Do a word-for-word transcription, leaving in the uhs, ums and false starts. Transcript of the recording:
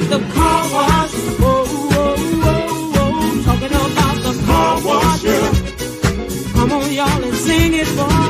at the car wash. Whoa, whoa, whoa, whoa. Talking about the car wash. Yeah. Come on, y'all, and sing it for